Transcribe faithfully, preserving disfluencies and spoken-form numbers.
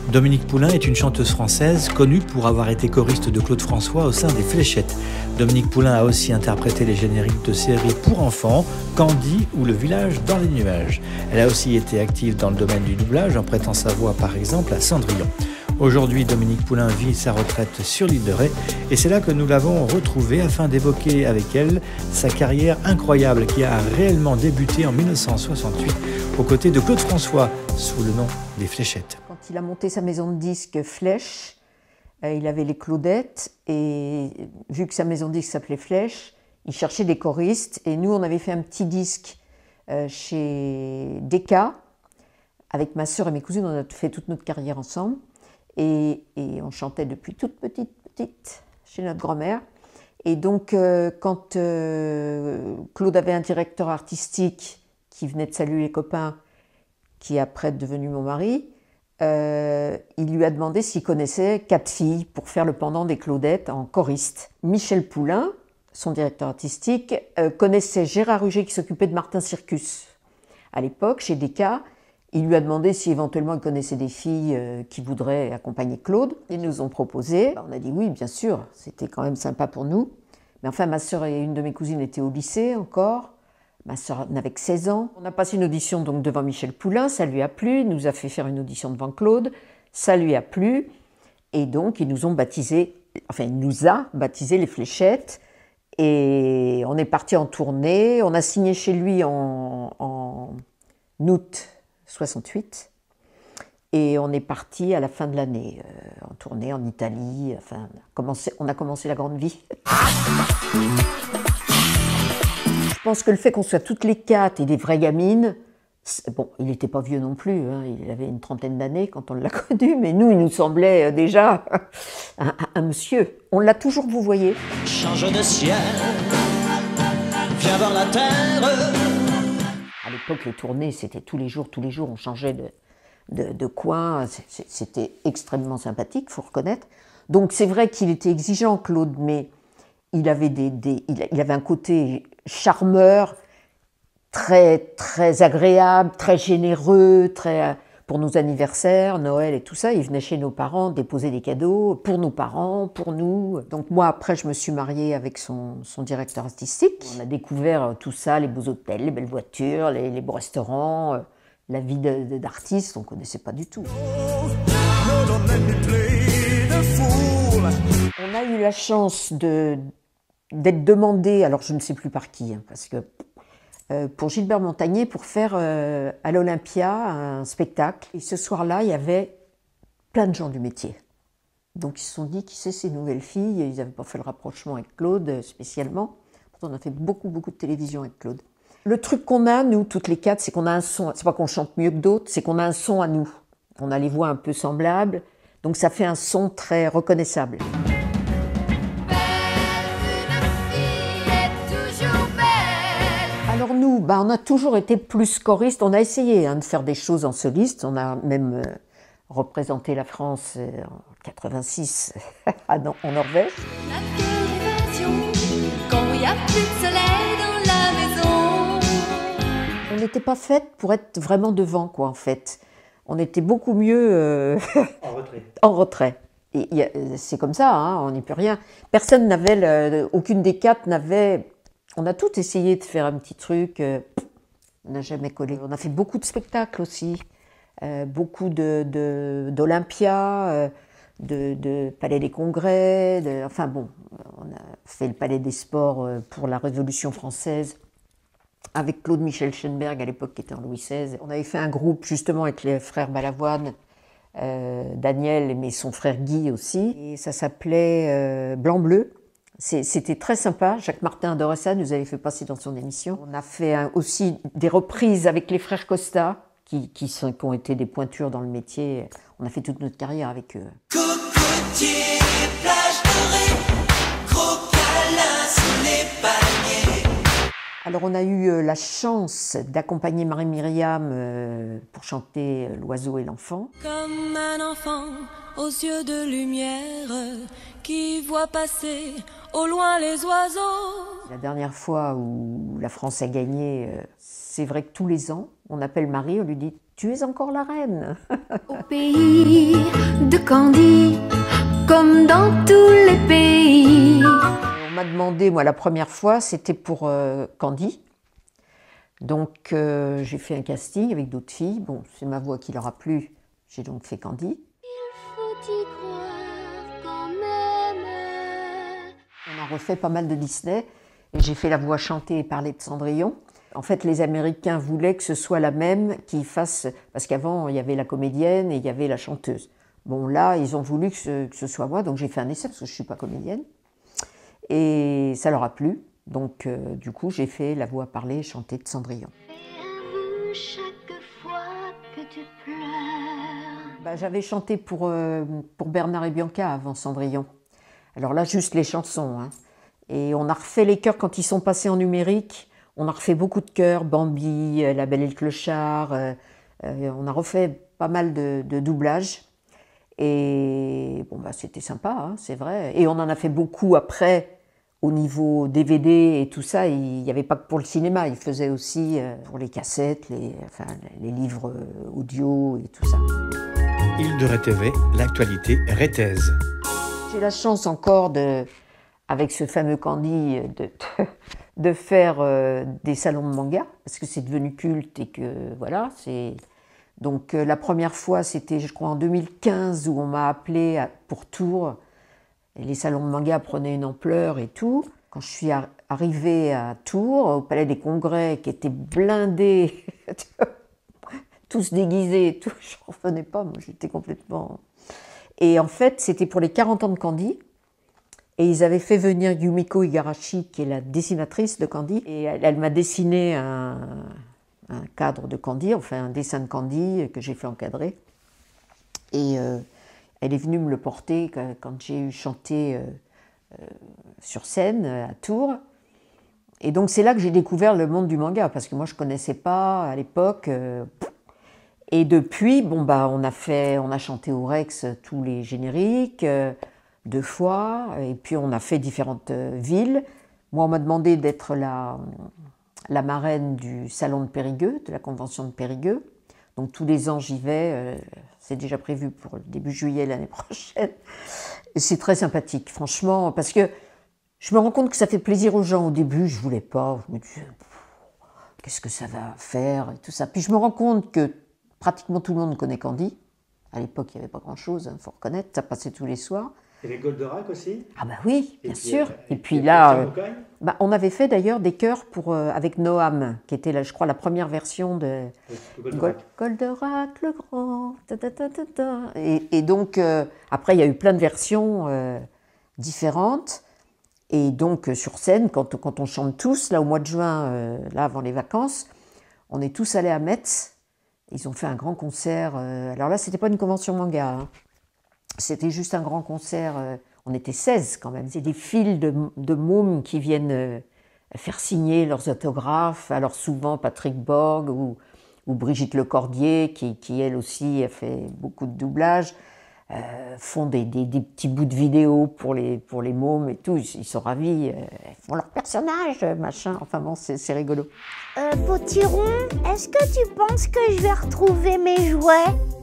Dominique Poulain est une chanteuse française connue pour avoir été choriste de Claude François au sein des Fléchettes. Dominique Poulain a aussi interprété les génériques de séries pour enfants, Candy ou Le Village dans les nuages. Elle a aussi été active dans le domaine du doublage en prêtant sa voix par exemple à Cendrillon. Aujourd'hui, Dominique Poulain vit sa retraite sur l'île de Ré et c'est là que nous l'avons retrouvée afin d'évoquer avec elle sa carrière incroyable qui a réellement débuté en mille neuf cent soixante-huit aux côtés de Claude François sous le nom des Fléchettes. Quand il a monté sa maison de disques Flèche, euh, il avait les Claudettes et vu que sa maison de disques s'appelait Flèche, il cherchait des choristes et nous on avait fait un petit disque euh, chez Decca avec ma sœur et mes cousines, on a fait toute notre carrière ensemble. Et, et on chantait depuis toute petite, petite, chez notre grand-mère. Et donc, euh, quand euh, Claude avait un directeur artistique qui venait de saluer les copains, qui est après devenu mon mari, euh, il lui a demandé s'il connaissait quatre filles pour faire le pendant des Claudettes en choriste. Michel Poulain, son directeur artistique, euh, connaissait Gérard Huget qui s'occupait de Martin Circus. À l'époque, chez Decca, il lui a demandé si éventuellement il connaissait des filles euh, qui voudraient accompagner Claude. Ils nous ont proposé. On a dit oui, bien sûr, c'était quand même sympa pour nous. Mais enfin, ma sœur et une de mes cousines étaient au lycée encore. Ma sœur n'avait que seize ans. On a passé une audition donc devant Michel Poulain, ça lui a plu. Il nous a fait faire une audition devant Claude, ça lui a plu. Et donc, ils nous ont baptisé, enfin, il nous a baptisé les Fléchettes. Et on est parti en tournée. On a signé chez lui en, en août soixante-huit et on est parti à la fin de l'année euh, en tournée en Italie. Enfin, on a commencé, on a commencé la grande vie. Je pense que le fait qu'on soit toutes les quatre et des vraies gamines, bon, il n'était pas vieux non plus, hein, il avait une trentaine d'années quand on l'a connu, mais nous, il nous semblait déjà un, un, un monsieur. On l'a toujours, vous voyez. Change de ciel, viens voir la terre. À l'époque, les tournées, c'était tous les jours, tous les jours, on changeait de, de, de coin. C'était extrêmement sympathique, il faut reconnaître. Donc c'est vrai qu'il était exigeant, Claude, mais il avait, des, des, il avait un côté charmeur, très, très agréable, très généreux, très, pour nos anniversaires, Noël et tout ça. Il venait chez nos parents déposer des cadeaux pour nos parents, pour nous. Donc moi, après, je me suis mariée avec son, son directeur artistique. On a découvert tout ça, les beaux hôtels, les belles voitures, les, les beaux restaurants, la vie d'artiste, on ne connaissait pas du tout. On a eu la chance de, d'être demandé, alors je ne sais plus par qui, hein, parce que Euh, pour Gilbert Montagné, pour faire euh, à l'Olympia un spectacle. Et ce soir-là, il y avait plein de gens du métier. Donc ils se sont dit, qui c'est ces nouvelles filles? Ils n'avaient pas fait le rapprochement avec Claude spécialement. Pourtant, on a fait beaucoup, beaucoup de télévision avec Claude. Le truc qu'on a, nous, toutes les quatre, c'est qu'on a un son. C'est pas qu'on chante mieux que d'autres, c'est qu'on a un son à nous. On a les voix un peu semblables, donc ça fait un son très reconnaissable. Alors nous, bah, on a toujours été plus choristes. On a essayé hein, de faire des choses en soliste. On a même euh, représenté la France euh, en quatre-vingt-six en Norvège. Quand il n'y a plus de soleil dans la maison. On n'était pas faites pour être vraiment devant, quoi, en fait. On était beaucoup mieux euh, en retrait. En retrait. Et c'est comme ça, hein, on n'y peut rien. Personne n'avait, le, aucune des quatre n'avait. On a tout essayé de faire un petit truc, euh, on n'a jamais collé. On a fait beaucoup de spectacles aussi, euh, beaucoup d'Olympia, euh, de, de Palais des Congrès, de, enfin bon, on a fait le Palais des Sports euh, pour la Révolution française, avec Claude Michel Schoenberg à l'époque qui était en Louis seize. On avait fait un groupe justement avec les frères Balavoine, euh, Daniel, mais son frère Guy aussi, et ça s'appelait euh, Blanc-Bleu. C'était très sympa, Jacques Martin adorait ça, nous avait fait passer dans son émission. On a fait un, aussi des reprises avec les frères Costa, qui, qui, sont, qui ont été des pointures dans le métier. On a fait toute notre carrière avec eux. Cocotier, plage dorée, gros câlin sous les palmiers. Alors on a eu la chance d'accompagner Marie-Myriam euh, pour chanter L'oiseau et l'enfant. Comme un enfant aux yeux de lumière qui voit passer au loin les oiseaux. La dernière fois où la France a gagné, c'est vrai que tous les ans, on appelle Marie, on lui dit tu es encore la reine. Au pays de Candy, comme dans tous les pays. On m'a demandé, moi la première fois, c'était pour euh, Candy. Donc euh, j'ai fait un casting avec d'autres filles. Bon, c'est ma voix qui leur a plu, j'ai donc fait Candy. Il faut y croire quand même. On a refait pas mal de Disney et j'ai fait la voix chantée et parler de Cendrillon. En fait, les Américains voulaient que ce soit la même qui fasse, parce qu'avant il y avait la comédienne et il y avait la chanteuse. Bon là, ils ont voulu que ce, que ce soit moi, donc j'ai fait un essai parce que je suis pas comédienne et ça leur a plu. Donc euh, du coup, j'ai fait la voix parler et chanter de Cendrillon. Chaque fois que tu pleures. Bah, j'avais chanté pour, euh, pour Bernard et Bianca avant Cendrillon. Alors là, juste les chansons. Hein. Et on a refait les chœurs quand ils sont passés en numérique. On a refait beaucoup de chœurs, Bambi, euh, La Belle et le Clochard. Euh, euh, on a refait pas mal de, de doublages. Et bon, bah, c'était sympa, hein, c'est vrai. Et on en a fait beaucoup après, au niveau D V D et tout ça. Il n'y avait pas que pour le cinéma, il faisait aussi euh, pour les cassettes, les, enfin, les livres audio et tout ça. Île de Ré T V, l'actualité rétaise. J'ai la chance encore, de, avec ce fameux Candy, de, de faire euh, des salons de manga, parce que c'est devenu culte et que voilà, c'est... Donc euh, la première fois, c'était je crois en deux mille quinze où on m'a appelé à, pour Tours. Et les salons de manga prenaient une ampleur et tout. Quand je suis ar arrivée à Tours, au Palais des Congrès, qui était blindé, tous déguisés et tout, je ne revenais pas, moi j'étais complètement... Et en fait, c'était pour les quarante ans de Candy. Et ils avaient fait venir Yumiko Igarashi, qui est la dessinatrice de Candy. Et elle, elle m'a dessiné un, un cadre de Candy, enfin un dessin de Candy que j'ai fait encadrer. Et euh, elle est venue me le porter quand j'ai eu chanté euh, euh, sur scène à Tours. Et donc c'est là que j'ai découvert le monde du manga, parce que moi je ne connaissais pas à l'époque. Euh, Et depuis, bon bah, on a fait, on a chanté au Rex tous les génériques, euh, deux fois, et puis on a fait différentes euh, villes. Moi, on m'a demandé d'être la, la marraine du salon de Périgueux, de la convention de Périgueux. Donc tous les ans, j'y vais. Euh, c'est déjà prévu pour le début juillet l'année prochaine. Et c'est très sympathique, franchement, parce que je me rends compte que ça fait plaisir aux gens. Au début, je voulais pas. Je me disais, qu'est-ce que ça va faire et tout ça. Puis je me rends compte que pratiquement tout le monde connaît Candy. À l'époque, il n'y avait pas grand-chose, il hein, faut reconnaître, ça passait tous les soirs. Et les Goldorak aussi? Ah bah oui, bien et puis, sûr. Euh, et, et puis, puis là, euh, bah, on avait fait d'ailleurs des chœurs pour, euh, avec Noam, qui était, là, je crois, la première version de Goldorak. Goldorak le grand. Ta, ta, ta, ta, ta. Et, et donc, euh, après, il y a eu plein de versions euh, différentes. Et donc, euh, sur scène, quand, quand on chante tous, là, au mois de juin, euh, là, avant les vacances, on est tous allés à Metz. Ils ont fait un grand concert. Euh, alors là, c'était pas une convention manga. Hein. C'était juste un grand concert. Euh, on était seize quand même. C'est des files de, de mômes qui viennent euh, faire signer leurs autographes. Alors souvent Patrick Borg ou, ou Brigitte Lecordier, qui, qui elle aussi a fait beaucoup de doublage, euh, font des, des, des petits bouts de vidéo pour les, pour les mômes et tout. Ils, ils sont ravis. Euh, ils font leur personnage, machin. Enfin bon, c'est rigolo. Euh, Potiron, est-ce que tu penses que je vais retrouver mes jouets?